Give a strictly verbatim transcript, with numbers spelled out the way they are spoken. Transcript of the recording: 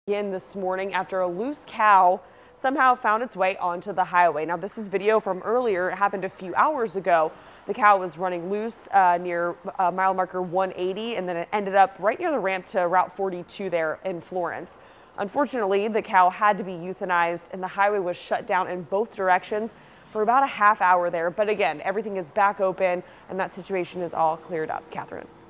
In this morning after a loose cow somehow found its way onto the highway. Now, this is video from earlier. It happened a few hours ago. The cow was running loose uh, near uh, mile marker one eighty, and then it ended up right near the ramp to Route forty-two there in Florence. Unfortunately, the cow had to be euthanized, and the highway was shut down in both directions for about a half hour there. But again, everything is back open, and that situation is all cleared up. Catherine.